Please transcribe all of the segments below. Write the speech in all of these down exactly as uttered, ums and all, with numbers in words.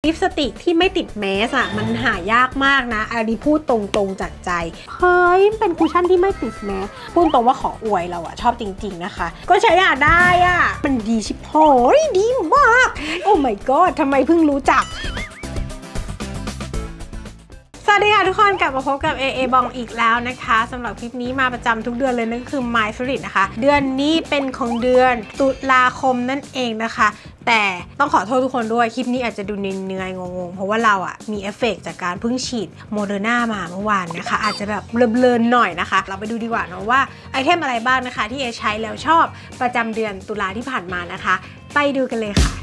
ลิปสติกที่ไม่ติดแมสอะมันหายากมากนะอันนี้พูดตรงๆจากใจเฮ้ยเป็นคุชชั่นที่ไม่ติดแมสพูดตรงว่าขออวยเราอะชอบจริงๆนะคะก็ใช้อยากได้อะมันดีชิบโหยดีมากโอ้ my god ทำไมเพิ่งรู้จักสวัสดีค่ะทุกคนกลับมาพบกับ เอ เอ บองอีกแล้วนะคะสำหรับคลิปนี้มาประจำทุกเดือนเลยนั่นคือ My Favorite นะคะเดือนนี้เป็นของเดือนตุลาคมนั่นเองนะคะแต่ต้องขอโทษทุกคนด้วยคลิปนี้อาจจะดูเนื่อยๆงงๆเพราะว่าเราอ่ะมีเอฟเฟกต์จากการเพิ่งฉีดโมเดอร์นามาเมื่อวานนะคะอาจจะแบบเบลอๆหน่อยนะคะเราไปดูดีกว่าเนาะว่าไอเทมอะไรบ้างนะคะที่เอใช้แล้วชอบประจำเดือนตุลาที่ผ่านมานะคะไปดูกันเลยค่ะ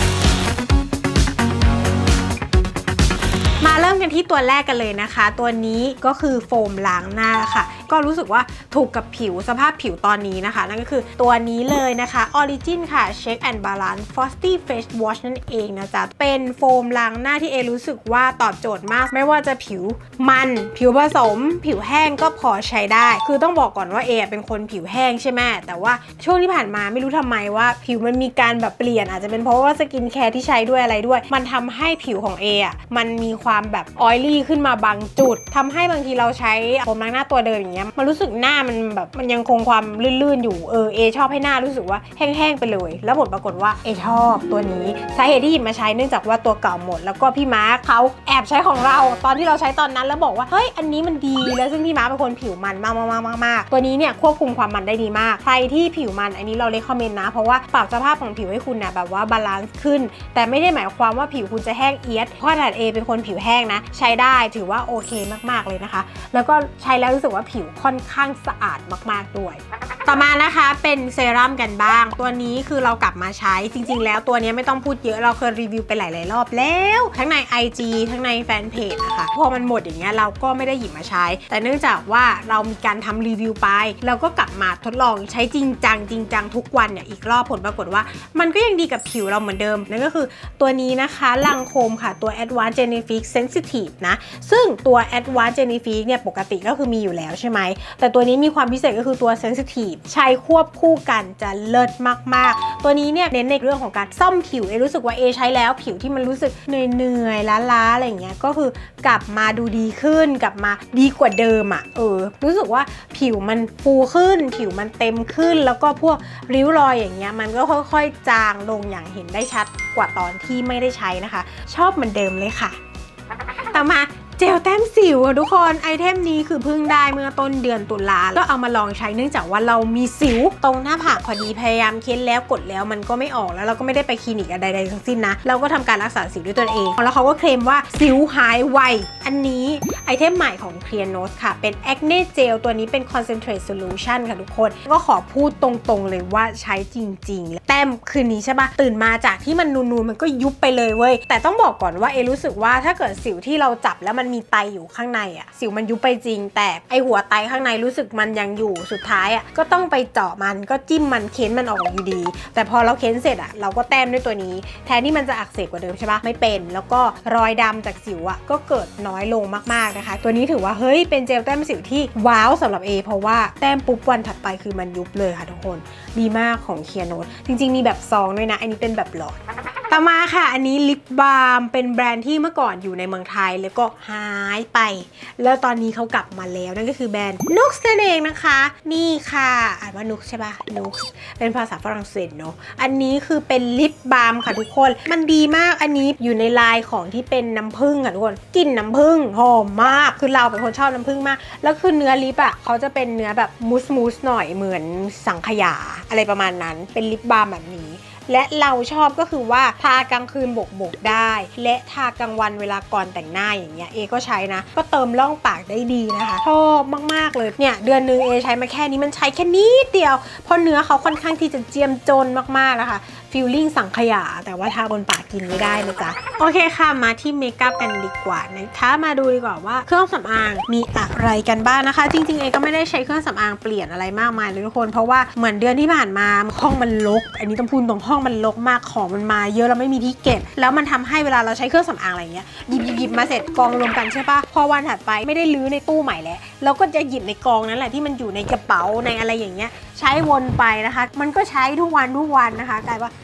มาเริ่มกันที่ตัวแรกกันเลยนะคะตัวนี้ก็คือโฟมล้างหน้าค่ะก็รู้สึกว่าถูกกับผิวสภาพผิวตอนนี้นะคะนั่นก็คือตัวนี้เลยนะคะ Origin ค่ะ Shake and Balance Frosty Face Wash นั่นเองนะจ๊ะเป็นโฟมล้างหน้าที่เอรู้สึกว่าตอบโจทย์มากไม่ว่าจะผิวมันผิวผสมผิวแห้งก็พอใช้ได้คือต้องบอกก่อนว่าเอเป็นคนผิวแห้งใช่ไหมแต่ว่าช่วงที่ผ่านมาไม่รู้ทำไมว่าผิวมันมีการแบบเปลี่ยนอาจจะเป็นเพราะว่าสกินแคร์ที่ใช้ด้วยอะไรด้วยมันทำให้ผิวของเออ่ะมันมีความแบบออยลี่ขึ้นมาบางจุดทำให้บางทีเราใช้โฟมล้างหน้าตัวเดิมอย่างเงี้ยมันรู้สึกหน้ามันแบบมันยังคงความลื่นๆอยู่เออเอชอบให้หน้ารู้สึกว่าแห้งๆไปเลยแล้วผลปรากฏว่าเอชอบตัวนี้สาเหตุที่หยิบมาใช้เนื่องจากว่าตัวเก่าหมดแล้วก็พี่มาร์คเขาแอบใช้ของเราตอนที่เราใช้ตอนนั้นแล้วบอกว่าเฮ้ยอันนี้มันดีแล้วซึ่งพี่มาร์คเป็นคนผิวมันมากๆๆๆตัวนี้เนี่ยควบคุมความมันได้ดีมากใครที่ผิวมันอันนี้เราเลคคอมเมนต์นะเพราะว่าปรับสภาพของผิวให้คุณนะแบบว่าบาลานซ์ขึ้นแต่ไม่ได้หมายความว่าผิวคุณจะแห้งเอียดเพราะขนาดเอเป็นคนผิวแห้งนะใช้ได้ถือว่าโอเคมากๆเลยนะคะแล้วก็ใช้แล้วรู้สึกว่าผิวค่อนข้างสะอาดมากๆด้วยต่อมานะคะเป็นเซรั่มกันบ้างตัวนี้คือเรากลับมาใช้จริงๆแล้วตัวนี้ไม่ต้องพูดเยอะเราเคยรีวิวไปหลายๆรอบแล้วทั้งใน ไอ จี ทั้งในแฟนเพจนะคะพอมันหมดอย่างเงี้ยเราก็ไม่ได้หยิบมาใช้แต่เนื่องจากว่าเรามีการทำรีวิวไปเราก็กลับมาทดลองใช้จริงจังจริงจังทุกวันเนี่ยอีกรอบผลปรากฏว่ามันก็ยังดีกับผิวเราเหมือนเดิมนั่นก็คือตัวนี้นะคะลังโคมค่ะตัว Advanced Genifique Sensitive นะซึ่งตัว Advanced Genifique เนี่ยปกติก็คือมีอยู่แล้วใช่ไหมแต่ตัวนี้มีความพิเศษก็คือตัว Sensitive ใช้ควบคู่กันจะเลิศมากๆตัวนี้เนี่ยเน้นในเรื่องของการซ่อมผิวเอรู้สึกว่าเอใช้แล้วผิวที่มันรู้สึกเหนื่อยๆล้าๆอะไรอย่างเงี้ยก็คือกลับมาดูดีขึ้นกลับมาดีกว่าเดิมอ่ะเออรู้สึกว่าผิวมันฟูขึ้นผิวมันเต็มขึ้นแล้วก็พวกริ้วรอยอย่างเงี้ยมันก็ค่อยๆจางลงอย่างเห็นได้ชัดกว่าตอนที่ไม่ได้ใช้นะคะชอบเหมือนเดิมเลยค่ะต่อมาเจลแต้มสิวทุกคนไอเทมนี้คือเพิ่งได้เมื่อต้นเดือนตุลาก็เอามาลองใช้เนื่องจากว่าเรามีสิวตรงหน้าผากพอดีพยายามเค้นแล้วกดแล้วมันก็ไม่ออกแล้วเราก็ไม่ได้ไปคลินิกอะไรใดๆทั้งสิ้นนะเราก็ทำการรักษาสิวด้วยตัวเองแล้วเขาก็เคลมว่าสิวหายไวอันนี้ไอเทมใหม่ของ Clearnos ค่ะเป็น Acne Gel ตัวนี้เป็น Concentrate Solution ค่ะทุกคนก็ขอพูดตรงๆเลยว่าใช้จริงๆแต้มคืนนี้ใช่ปะตื่นมาจากที่มันนูนๆมันก็ยุบไปเลยเว้ยแต่ต้องบอกก่อนว่าเอรู้สึกว่าถ้าเกิดสิวที่เราจับแล้วมันมีไตอยู่ข้างในอ่ะสิวมันยุบไปจริงแต่ไอหัวไตข้างในรู้สึกมันยังอยู่สุดท้ายอ่ะก็ต้องไปเจาะมันก็จิ้มมันเค้นมันออกอยู่ดีแต่พอเราเค้นเสร็จอ่ะเราก็แต้มด้วยตัวนี้แทนที่มันจะอักเสบกว่าเดิมใช่ปะไม่เป็นแล้วก็รอยดำจากสิวอ่ะก็เกิดน้อยลงมากๆนะคะตัวนี้ถือว่าเฮ้ยเป็นเจลแต้มสิวที่ว้าวสำหรับเอเพราะว่าแต้มปุ๊บวันถัดไปคือมันยุบเลยค่ะทุกคนดีมากของ Clearnos จริงๆมีแบบซองด้วยนะอันนี้เป็นแบบหลอดต่อมาค่ะอันนี้ลิปบาล์มเป็นแบรนด์ที่เมื่อก่อนอยู่ในเมืองไทยแล้วก็หายไปแล้วตอนนี้เขากลับมาแล้วนั่นก็คือแบรนด์ Nux นั่นเองนะคะนี่ค่ะอ่านว่า Nux ใช่ปะ Nux เป็นภาษาฝรั่งเศสเนาะอันนี้คือเป็นลิปบาล์มค่ะทุกคนมันดีมากอันนี้อยู่ในลายของที่เป็นน้ำผึ้งค่ะทุกคนกลิ่นน้ำผึ้งหอมมากคือเราเป็นคนชอบน้ำผึ้งมากแล้วคือเนื้อลิปอ่ะเขาจะเป็นเนื้อแบบมูสมูสหน่อยเหมือนสังขยาอะไรประมาณนั้นเป็นลิปบาล์มแบบนี้และเราชอบก็คือว่าทากลางคืนบกๆได้และทากลางวันเวลาก่อนแต่งหน้าอย่างเงี้ยเอก็ใช้นะก็เติมร่องปากได้ดีนะคะชอบมากๆเลยเนี่ยเดือนนึงเอใช้มาแค่นี้มันใช้แค่นิดเดียวเพราะเนื้อเขาค่อนข้างที่จะเจียมจนมากๆนะคะฟิลลิ่งสังขยาแต่ว่าทาบนปากกินไม่ได้นะจ๊ะโอเคค่ะมาที่เมคอัพกันดีกว่านะคะมาดูดีกว่าว่าเครื่องสำอางมีอะไรกันบ้างนะคะจริงๆเอก็ไม่ได้ใช้เครื่องสำอางเปลี่ยนอะไรมากมายเลยทุกคนเพราะว่าเหมือนเดือนที่ผ่านมาห้องมันรกอันนี้ต้องพูดตรงห้องมันรกมากของมันมาเยอะแล้วไม่มีที่เก็บแล้วมันทำให้เวลาเราใช้เครื่องสำอางอะไรเงี้ยหยิบหยิบมาเสร็จกองรวมกันใช่ปะพอวันถัดไปไม่ได้ลื้อในตู้ใหม่แล้วเราก็จะหยิบในกองนั้นแหละที่มันอยู่ในกระเป๋าในอะไรอย่างเงี้ยใช้วนไปนะคะมันก็ใช้ทุกวันทุกวันนะคะกลายว่า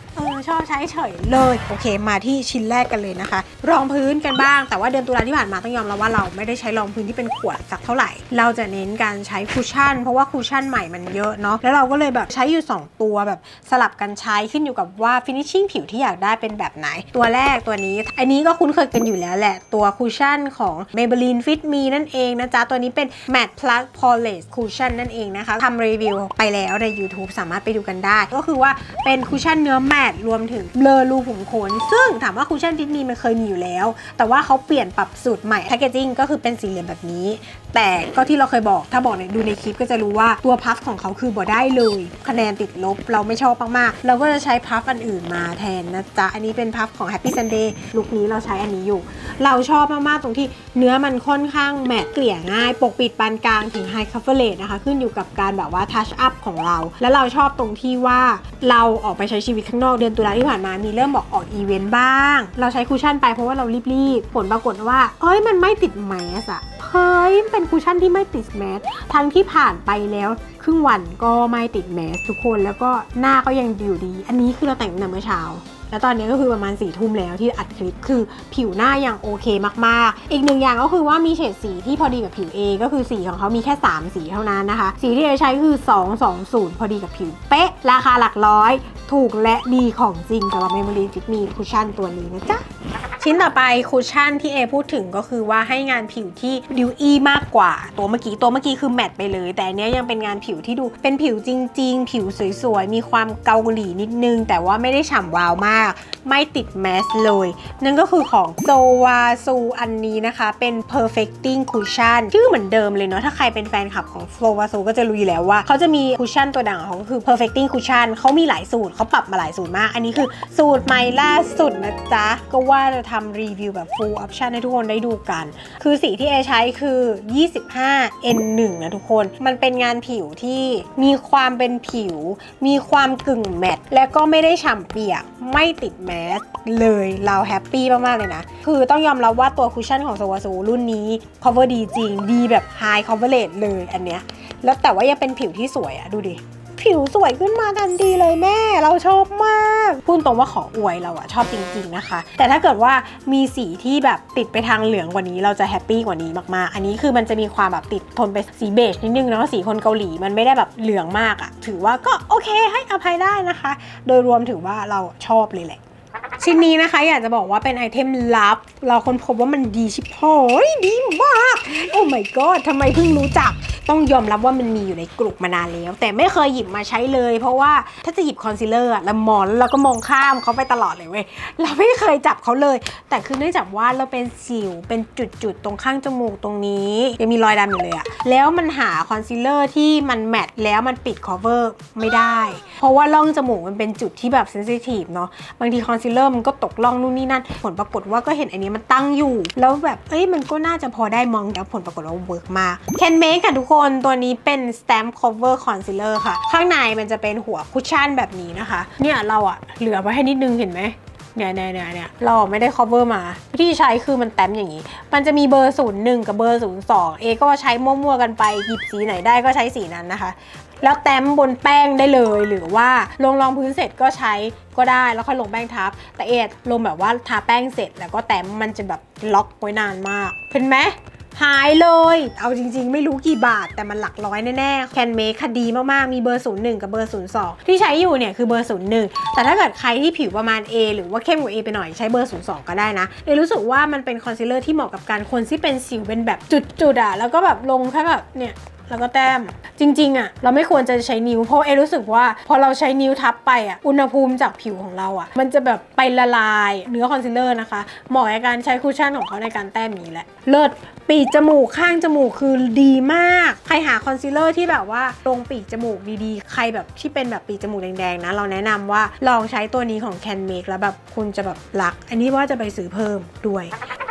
เออชอบใช้เฉยเลยโอเคมาที่ชิ้นแรกกันเลยนะคะรองพื้นกันบ้างแต่ว่าเดือนตุลาที่ผ่านมาต้องยอมรับว่าเราไม่ได้ใช้รองพื้นที่เป็นขวดสักเท่าไหร่เราจะเน้นการใช้คุชชั่นเพราะว่าคุชชั่นใหม่มันเยอะเนาะแล้วเราก็เลยแบบใช้อยู่สองตัวแบบสลับกันใช้ขึ้นอยู่กับว่าฟินิชชิ่งผิวที่อยากได้เป็นแบบไหนตัวแรกตัวนี้อันนี้ก็คุ้นเคยกันอยู่แล้วแหละตัวคุชชั่นของ Maybelline Fit Me นั่นเองนะจ๊ะตัวนี้เป็น Matte Plus Polish Cushion นั่นเองนะคะทำรีวิวไปแล้วใน YouTube สามารถไปดูกันได้ก็คือว่าเป็นคุชชั่นเนื้อแมตต์รวมถึงเบลอรูขุมขนซึ่งถามว่าคุชชั่นฟิตมีมันเคยมีอยู่แล้วแต่ว่าเขาเปลี่ยนปรับสูตรใหม่แพคเกจิ้งก็คือเป็นสี่เหลี่ยมแบบนี้แต่ก็ที่เราเคยบอกถ้าบอกดูในคลิปก็จะรู้ว่าตัวพัฟของเขาคือบ่ได้เลยคะแนนติดลบเราไม่ชอบมากๆเราก็จะใช้พัฟอันอื่นมาแทนนะจ๊ะอันนี้เป็นพัฟของ Happy Sunday ลุคนี้เราใช้อันนี้อยู่เราชอบมากๆตรงที่เนื้อมันค่อนข้างแมตต์เกลี่ยง่ายปกปิดปานกลางถึง High Coverage นะคะขึ้นอยู่กับการแบบว่า Touch Up ของเราแล้วเราชอบตรงที่ว่าเราออกไปใช้ชีวิตข้างนอกเดือนตุลาที่ผ่านมามีเริ่มบอกออกอีเวนต์บ้างเราใช้คุชชั่นไปเพราะว่าเรารีบๆผลปรากฏว่าเอ้ยมันไม่ติดแมสอะเฮ้ยเป็นคุชชั่นที่ไม่ติดแมสทั้งที่ผ่านไปแล้วครึ่งวันก็ไม่ติดแมสทุกคนแล้วก็หน้าก็ยังอยู่ดีอันนี้คือเราแต่งตั้งแต่เมื่อเช้าแล้วตอนนี้ก็คือประมาณสี่ทุ่มแล้วที่อัดคลิปคือผิวหน้ายังโอเคมากๆอีกหนึ่งอย่างก็คือว่ามีเฉดสีที่พอดีกับผิว A ก็คือสีของเขามีแค่สามสีเท่านั้นนะคะสีที่เราใช้คือสอง สอง ศูนย์พอดีกับผิวเป๊ะราคาหลักร้อยถูกและดีของจริงสำหรับ Maybelline Fit Me คุชชั่นตัวนี้นะจ๊ะชิ้นต่อไปคุชชั่นที่เอพูดถึงก็คือว่าให้งานผิวที่ดิวอี้มากกว่าตัวเมื่อกี้ตัวเมื่อกี้คือแมตต์ไปเลยแต่อันนี้ยังเป็นงานผิวที่ดูเป็นผิวจริงๆผิวสวยๆมีความเกาหลีนิดนึงแต่ว่าไม่ได้ฉ่ำวาวมากไม่ติดแมสเลยนั่นก็คือของโซวาซูอันนี้นะคะเป็น perfecting cushion ชื่อเหมือนเดิมเลยเนาะถ้าใครเป็นแฟนคลับของโซวาซูก็จะรู้อยู่แล้วว่าเขาจะมีคุชชั่นตัวดังของเขาคือ perfecting cushion เขามีหลายสูตรเขาปรับมาหลายสูตรมากอันนี้คือสูตรใหม่ล่าสุดนะจ๊ะก็ว่าจะทำรีวิวแบบ full option ให้ทุกคนได้ดูกันคือสีที่เอใช้คือ ยี่สิบห้า เอ็น หนึ่ง นะทุกคนมันเป็นงานผิวที่มีความเป็นผิวมีความกึ่งแมตต์และก็ไม่ได้ฉ่ำเปียกไม่ติดแมสเลยเราแฮปปี้มากๆเลยนะคือต้องยอมรับว่าตัวคุชชั่นของโซวาซูรุ่นนี้ cover ดีจริงดีแบบ high coverage เลยอันเนี้ยแล้วแต่ว่ายังเป็นผิวที่สวยอะดูดิผิวสวยขึ้นมาทันทีเลยแม่เราชอบมากพูดตรงว่าขออวยเราอะชอบจริงๆนะคะแต่ถ้าเกิดว่ามีสีที่แบบติดไปทางเหลืองกว่านี้เราจะแฮปปี้กว่านี้มากๆอันนี้คือมันจะมีความแบบติดทนไปสีเบจนิดนึงเนาะสีคนเกาหลีมันไม่ได้แบบเหลืองมากอะถือว่าก็โอเคให้อภัยได้นะคะโดยรวมถือว่าเราชอบเลยแหละชิ้นนี้นะคะอยากจะบอกว่าเป็นไอเทมลับเราค้นพบว่ามันดีชิบหายดีมากโอ้ my god ทำไมเพิ่งรู้จักต้องยอมรับว่ามันมีอยู่ในกลุ่มมานานแล้วแต่ไม่เคยหยิบมาใช้เลยเพราะว่าถ้าจะหยิบคอนซีลเลอร์เรามองแล้วเราก็มองข้ามเขาไปตลอดเลยเว้ยเราไม่เคยจับเขาเลยแต่คือเนื่องจากว่าเราเป็นสิวเป็นจุดๆตรงข้างจมูกตรงนี้ยังมีรอยดำอยู่เลยอะแล้วมันหาคอนซีลเลอร์ที่มันแมทแล้วมันปิด cover ไม่ได้เพราะว่าร่องจมูกมันเป็นจุดที่แบบเซนซิทีฟเนาะบางทีคอนซีลเลอร์มันก็ตกร่องนู่นนี่นั่นผลปรากฏว่าก็เห็นอันนี้มันตั้งอยู่แล้วแบบเอ้ยมันก็น่าจะพอได้มองแล้วผลปรากฏว่าเวิร์กมาก Can Make ค่ะทุกคนตัวนี้เป็น Stamp Cover Concealer ค่ะข้างในมันจะเป็นหัวคุชชั่นแบบนี้นะคะเนี่ยเราอะเหลือไว้ให้นิดนึงเห็นไหมเนี่ยเนี่ยเนี่ยเนี่ยเราไม่ได้ cover มาวิธีใช้คือมันแต้มอย่างนี้มันจะมีเบอร์ศูนย์หนึ่งกับเบอร์ศูนย์สองเอก็ใช้มั่วๆกันไปหยิบสีไหนได้ก็ใช้สีนั้นนะคะแล้วแต้มบนแป้งได้เลยหรือว่าลงรองพื้นเสร็จก็ใช้ก็ได้แล้วค่อยลงแป้งทับแต่เอลงแบบว่าทาแป้งเสร็จแล้วก็แต้มมันจะแบบล็อกไว้นานมากเห็นไหมหายเลยเอาจริงๆไม่รู้กี่บาทแต่มันหลักร้อยแน่ๆ Can Make คดีมากๆมีเบอร์ศูนย์หนึ่งกับเบอร์ศูนย์สองที่ใช้อยู่เนี่ยคือเบอร์ศูนย์หนึ่งแต่ถ้าเกิดใครที่ผิวประมาณ A หรือว่าเข้มกว่า A ไปหน่อยใช้เบอร์ศูนย์สองก็ได้นะเลยรู้สึกว่ามันเป็นคอนซีลเลอร์ที่เหมาะกับการคนที่เป็นสิวเป็นแบบจุดๆอ่ะแล้วก็แบบลงแค่แบบเนี่ยแล้วก็แต้มจริงๆอ่ะเราไม่ควรจะใช้นิ้วเพราะเอรู้สึกว่าพอเราใช้นิ้วทับไปอ่ะอุณหภูมิจากผิวของเราอ่ะมันจะแบบไปละลายเนื้อคอนซีลเลอร์นะคะเหมาะกับการใช้คุชชั่นของเขาในการแต้มนี้แหละเลิศปีกจมูกข้างจมูกคือดีมากใครหาคอนซีลเลอร์ที่แบบว่าตรงปีกจมูกดีๆใครแบบที่เป็นแบบปีกจมูกแดงๆนะเราแนะนำว่าลองใช้ตัวนี้ของ Can Make แล้วแบบคุณจะแบบรักอันนี้ว่าจะไปซื้อเพิ่มด้วยต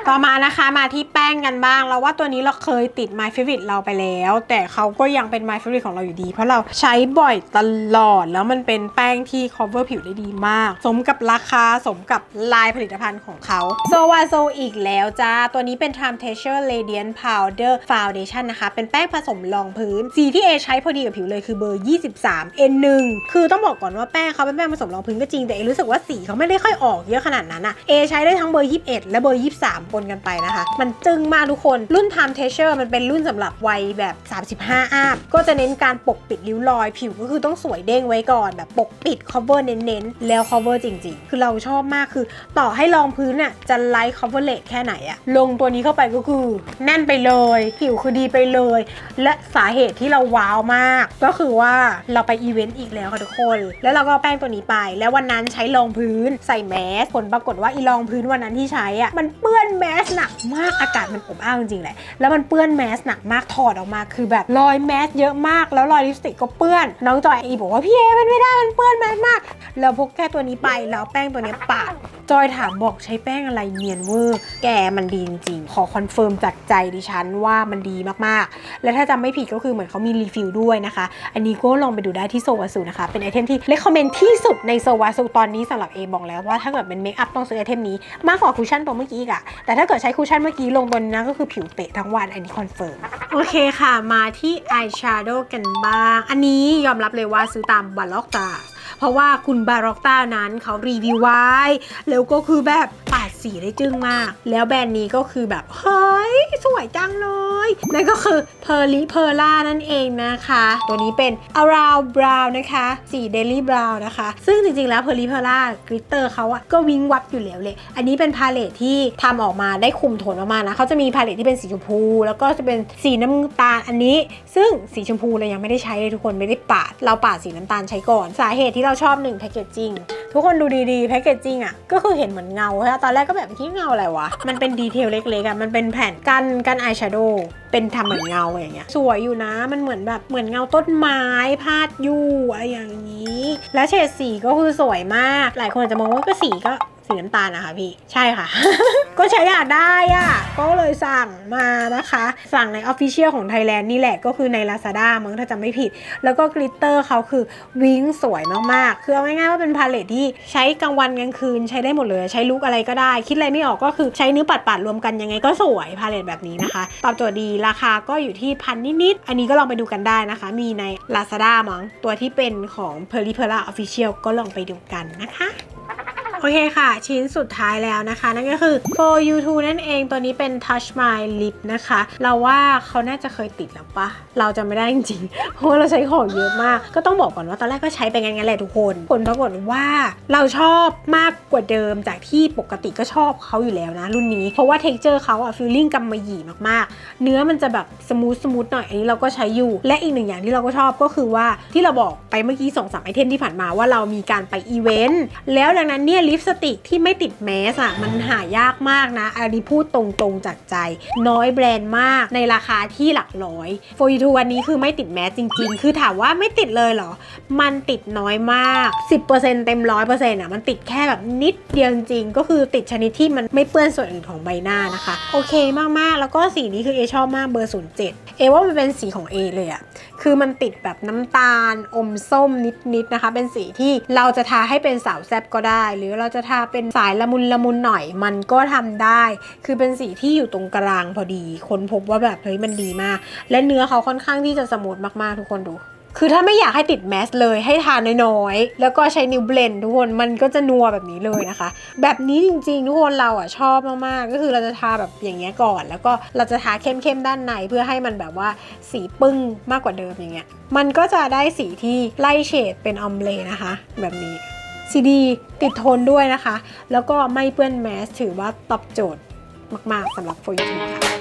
ต่อมานะคะมาที่แป้งกันบ้างเราว่าตัวนี้เราเคยติด My Favorite เราไปแล้วแต่เขาก็ยังเป็น My Favorite ของเราอยู่ดีเพราะเราใช้บ่อยตลอดแล้วมันเป็นแป้งที่ cover ผิวได้ดีมากสมกับราคาสมกับลายผลิตภัณฑ์ของเขาโซวาโซอีกแล้วจ้าตัวนี้เป็น Time Texture Radiant Powder Foundation นะคะเป็นแป้งผสมรองพื้นสีที่เอใช้พอดีกับผิวเลยคือเบอร์ยี่สิบสาม เอ็น หนึ่ง คือต้องบอกก่อนว่าแป้งเขาเป็นแป้งผสมรองพื้นก็จริงแต่เอรู้สึกว่าสีเขาไม่ได้ค่อยออกเยอะขนาดนั้นอะเอใช้ได้ทั้งเบอร์ยี่สิบเอ็ดและเบอร์ยี่สิบสามปนกันไปนะคะมันจึ้งมากทุกคนรุ่น Time Texture มันเป็นรุ่นสำหรับวัยแบบสามสิบห้าอัพก็จะเน้นการปกปิดริ้วรอยผิวก็คือต้องสวยเด้งไว้ก่อนแบบปกปิด cover เน้นๆแล้ว cover จริงๆคือเราชอบมากคือต่อให้รองพื้นน่ะจะไลท์ coverage แค่ไหนอะลงตัวนี้เข้าไปก็คือแน่นไปเลยผิวคือดีไปเลยและสาเหตุที่เราว้าวมากก็คือว่าเราไปอีเวนต์อีกแล้วค่ะทุกคนแล้วเราก็แป้งตัวนี้ไปแล้ววันนั้นใช้รองพื้นใส่แมสผลปรากฏว่าอีรองพื้นวันนั้นที่ใช้อะมันเปื้อนแมสหนักมากอากาศมันอบอ้าวจริงๆแหละแล้วมันเปื้อนแมสหนักมากถอดออกมาคือแบบรอยแมสเยอะมากแล้วรอยลิปสติกก็เปื้อนน้องจอยอีบอกว่าพี่เอมันไม่ได้มันเปื้อนแมสมากแล้วพกแค่ตัวนี้ไปแล้วแป้งตัวนี้ปาดจอยถามบอกใช้แป้งอะไรเนียนเวอร์แกมันดีจริงๆขอคอนเฟิร์มจากใจดิฉันว่ามันดีมากๆและถ้าจำไม่ผิดก็คือเหมือนเขามีรีฟิลด้วยนะคะอันนี้ก็ลองไปดูได้ที่โซวาซูนะคะเป็นไอเทมที่เลคคอมเมนต์ที่สุดในโซวาซูตอนนี้สำหรับเอบอกแล้วว่าถ้าเกิดเป็นเมคอัพต้องซื้อไอเทมนี้มากกว่าคุชชั่นตัวเมื่อกี้อีกอะแต่ถ้าเกิดใช้คุชชั่นเมื่อกี้ลงตัวนี้นะก็คือผิวเป๊ะทั้งวันอันนี้คอนเฟิร์มโอเคค่ะมาที่อายแชโดว์กันบ้างอันนี้ยอมรับเลยว่าซื้อตามบาล็อกตาเพราะว่าคุณบาร็อกต้านั้นเขารีวิวไว้แล้วก็คือแบบปาดสีได้จึ้งมากแล้วแบรนด์นี้ก็คือแบบเฮ้ยสวยจังเลยนั่นก็คือ Pearly Perla นั่นเองนะคะตัวนี้เป็น Around Brown นะคะสี Daily Brown นะคะซึ่งจริงๆแล้ว Pearly Perla กลิตเตอร์เขาอะก็วิงวับอยู่แล้วเลยอันนี้เป็นพาเลตที่ทำออกมาได้คุมโทนมากๆนะเขาจะมีพาเลตที่เป็นสีชมพูแล้วก็จะเป็นสีน้ำตาลอันนี้ซึ่งสีชมพูเรายังไม่ได้ใช้เลยทุกคนไม่ได้ปาดเราปาดสีน้ำตาลใช้ก่อนสาเหตุที่เราชอบหนึ่งแพคเกจจิ้งทุกคนดูดีๆแพคเกจจิ้งอ่ะก็คือเห็นเหมือนเงาใช่ไหมตอนแรกก็แบบคิดเงาอะไรวะมันเป็นดีเทลเล็กๆอ่ะมันเป็นแผ่นกันกันอายแชโดว์เป็นทำเหมือนเงาอย่างเงี้ยสวยอยู่นะมันเหมือนแบบเหมือนเงาต้นไม้พาดอยู่อะไรอย่างนี้และเฉดสีก็คือสวยมากหลายคนอาจจะมองว่าก็สีก็สีน้ำตาลนะคะพี่ใช่ค่ะ ก็ใช้อยากได้อ่ะก็เลยสั่งมานะคะสั่งใน Official ของ Thailand นี่แหละก็คือใน Lazada มั้งถ้าจำไม่ผิดแล้วก็กลิตเตอร์เขาคือวิ้งสวยมากๆคือเอาง่ายๆว่าเป็นพาเลตที่ใช้กลางวันกลางคืนใช้ได้หมดเลยใช้ลุคอะไรก็ได้คิดอะไรไม่ออกก็คือใช้นิ้วปัดๆรวมกันยังไงก็สวยพาเลตแบบนี้นะคะตอบโจทย์ดีราคาก็อยู่ที่พันนิดๆอันนี้ก็ลองไปดูกันได้นะคะมีใน Lazada มั้งตัวที่เป็นของ Pearly Perla Official ก็ลองไปดูกันนะคะโอเคค่ะชิ้นสุดท้ายแล้วนะคะนั่นก็คือ For You Too นั่นเองตัวนี้เป็น Touch My Lip นะคะเราว่าเขาน่าจะเคยติดแล้วปะเราจะไม่ได้จริงๆเพราะว่าเราใช้ของเยอะมากก็ต้องบอกก่อนว่าตอนแรกก็ใช้ไปงั้นๆแหละทุกคนผลปรากฏว่าเราชอบมากกว่าเดิมจากที่ปกติก็ชอบเขาอยู่แล้วนะรุ่นนี้เพราะว่า texture เขาอะ feeling กำมะหยี่มากๆเนื้อมันจะแบบสมูทสมูทหน่อยอันนี้เราก็ใช้อยู่และอีกหนึ่งอย่างที่เราก็ชอบก็คือว่าที่เราบอกไปเมื่อกี้ สองสาม ไอเทมที่ผ่านมาว่าเรามีการไปอีเวนต์แล้วดังนั้นเนี่ยลิปสติกที่ไม่ติดแมสอะมันหายากมากนะอันนี้พูดตรงๆจากใจน้อยแบรนด์มากในราคาที่หลักร้อย For You Too วันนี้คือไม่ติดแมสจริงๆคือถามว่าไม่ติดเลยเหรอมันติดน้อยมาก สิบเปอร์เซ็นต์ เต็ม ร้อยเปอร์เซ็นต์ อะมันติดแค่แบบนิดเดียวจริงๆก็คือติดชนิดที่มันไม่เปื้อนส่วนอื่นของใบหน้านะคะโอเคมากๆแล้วก็สีนี้คือเอชอบมากเบอร์ศูนย์เจ็ดเอว่ามันเป็นสีของเอเลยอะคือมันติดแบบน้ำตาลอมส้มนิดๆนะคะเป็นสีที่เราจะทาให้เป็นสาวแซ่บก็ได้หรือเราจะทาเป็นสายละมุนละมุนหน่อยมันก็ทำได้คือเป็นสีที่อยู่ตรงกลางพอดีคนพบว่าแบบเฮ้ยมันดีมากและเนื้อเขาค่อนข้างที่จะสมูทมากๆทุกคนดูคือถ้าไม่อยากให้ติดแมสเลยให้ทาน้อยๆแล้วก็ใช้นิ้วเบลนด์ทุกคนมันก็จะนัวแบบนี้เลยนะคะแบบนี้จริงๆทุกคนเราอ่ะชอบมากๆก็คือเราจะทาแบบอย่างเงี้ยก่อนแล้วก็เราจะทาเข้มๆด้านในเพื่อให้มันแบบว่าสีปึ้งมากกว่าเดิมอย่างเงี้ยมันก็จะได้สีที่ไล่เฉดเป็นออมเลนะคะแบบนี้สีดีติดทนด้วยนะคะแล้วก็ไม่เปื้อนแมสถือว่าตอบโจทย์มากๆสำหรับ For You Too ค่ะ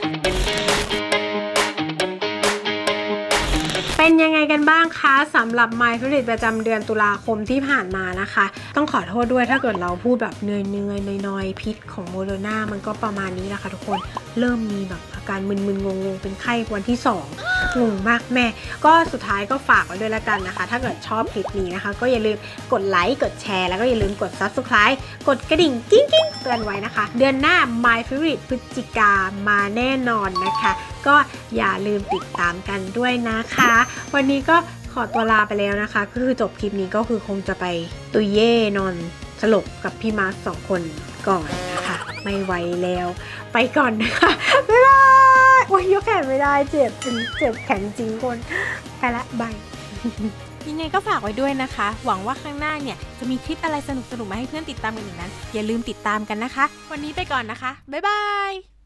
เป็นยังไงกันบ้างคะสำหรับ My Favorite ประจำเดือนตุลาคมที่ผ่านมานะคะต้องขอโทษด้วยถ้าเกิดเราพูดแบบเนื่อยๆน้อยๆพิษของโมเดอร์นามันก็ประมาณนี้นะคะทุกคนเริ่มมีแบบอาการมึนๆงงๆเป็นไข้วันที่สองงงมากแม่ก็สุดท้ายก็ฝากไว้ด้วยละกันนะคะถ้าเกิดชอบคลิปนี้นะคะก็อย่าลืมกดไลค์กดแชร์แล้วก็อย่าลืมกด ซับสไครบ์ กดกระดิ่งกิ้งกิ้งเตือนไว้นะคะเดือนหน้า My Favorite พฤศจิกามาแน่นอนนะคะก็อย่าลืมติดตามกันด้วยนะคะวันนี้ก็ขอตัวลาไปแล้วนะคะก็คือจบคลิปนี้ก็คือคงจะไปตุยเย่นอนสลบกับพี่มาร์คสองคนก่อนนะคะไม่ไหวแล้วไปก่อนนะคะบ๊ายบายโอ้ยยกแขนไม่ได้เจ็บเจ็บแขนจริงคนไปละบายยังไงก็ฝากไว้ด้วยนะคะหวังว่าข้างหน้าเนี่ยจะมีคลิปอะไรสนุกๆมาให้เพื่อนติดตามกันอีกนั้นอย่าลืมติดตามกันนะคะวันนี้ไปก่อนนะคะบ๊ายบาย